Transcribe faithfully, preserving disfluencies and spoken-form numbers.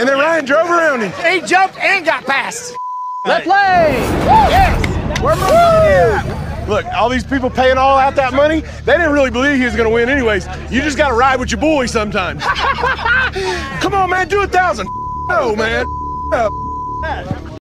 and then Ryan drove around him. He jumped and got past. Let's play! Yes! We're moving! Look, all these people paying all out that money, they didn't really believe he was going to win anyways. You just got to ride with your boy sometimes. Come on, man, do a thousand. No, man.